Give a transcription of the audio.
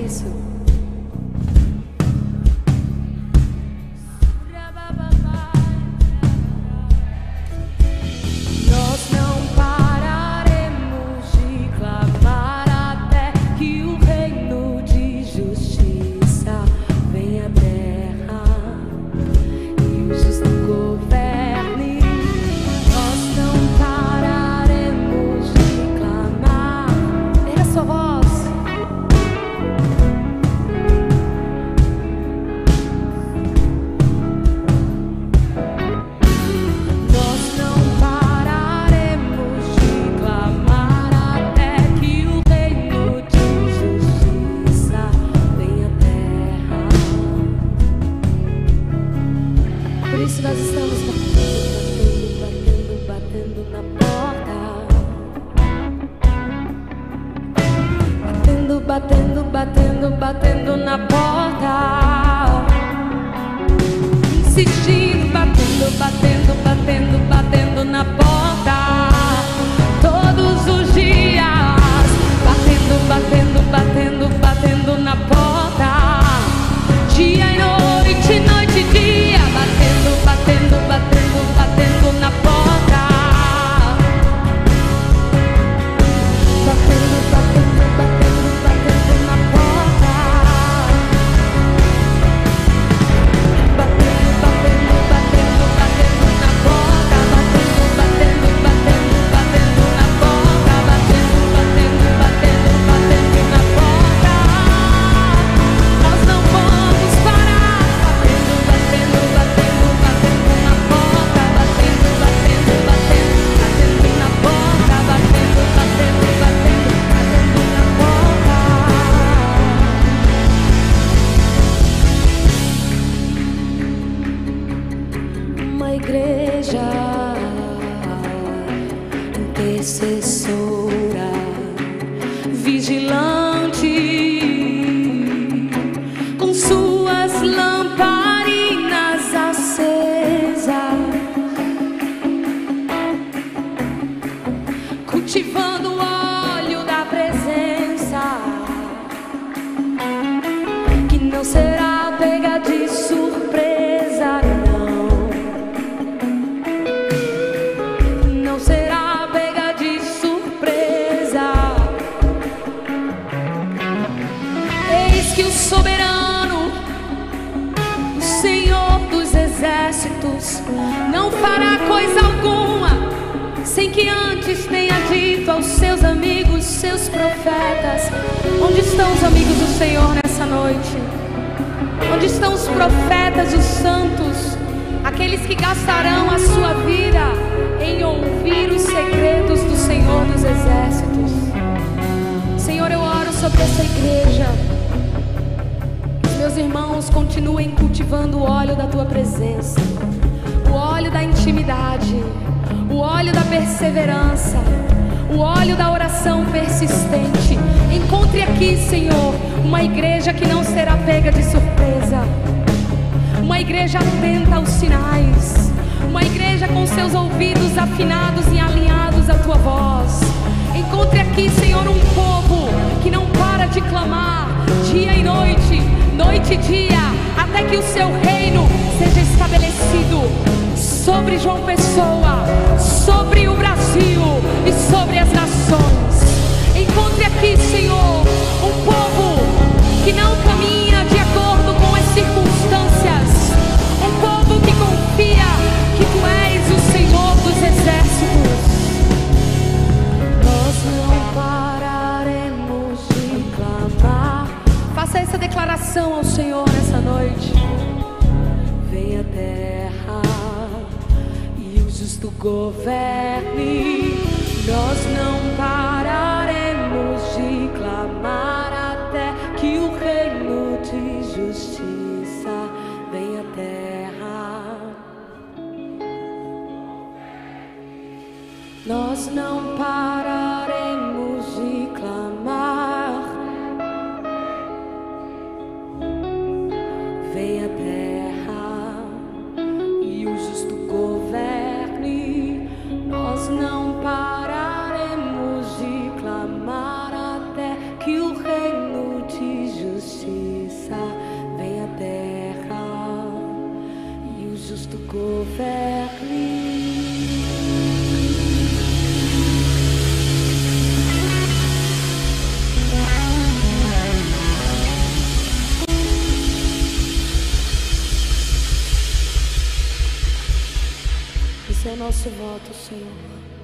isso. Nós não pararemos de clamar até que o reino de justiça venha à terra e o justo governe. Nós não pararemos de clamar. Erga sua voz. Nós não pararemos de clamar até que o reino de justiça venha à terra. Por isso nós estamos batendo na porta. Batendo na porta. Insistindo, batendo na porta. Todos os dias, batendo na porta. Dia e noite, noite e dia, batendo na porta. Batendo na porta. Nós não vamos parar. Batendo na porta. Batendo na porta. Uma igreja intercessora, vigilante, com suas lamparinas acesas, cultivando o óleo da presença, que não será pega de surpresa, não será pega de surpresa. Eis que o soberano, o Senhor dos exércitos, não fará coisa alguma sem que antes tenha dito aos seus amigos, seus profetas. Onde estão os amigos do Senhor nessa noite? Onde estão os profetas, os santos, aqueles que gastarão a sua vida em ouvir os segredos do Senhor dos exércitos? Senhor, eu oro sobre essa igreja. Que meus irmãos continuem cultivando o óleo da tua presença, o óleo da intimidade, o óleo da perseverança, o óleo da oração persistente. Encontre aqui, Senhor, uma igreja que não será pega de surpresa, uma igreja atenta aos sinais, uma igreja com seus ouvidos afinados e alinhados à tua voz. Encontre aqui, Senhor, um povo que não para de clamar dia e noite, noite e dia, até que o seu reino seja estabelecido sobre João Pessoa, sobre o Brasil e sobre as nações. Encontre aqui, Senhor, um povo que não caminha de acordo com as circunstâncias, um povo que confia que tu és o Senhor dos exércitos. Nós não pararemos de clamar. Faça essa declaração ao Senhor nessa noite. Venha a terra e o justo governe. Nós não pararemos de clamar até que o reino de justiça venha à terra. Nós não pararemos de clamar. Venha à terra e o justo governe. Nós não pararemos de clamar até que o reino de justiça justiça venha à terra e o justo governe. Esse é o nosso voto, Senhor.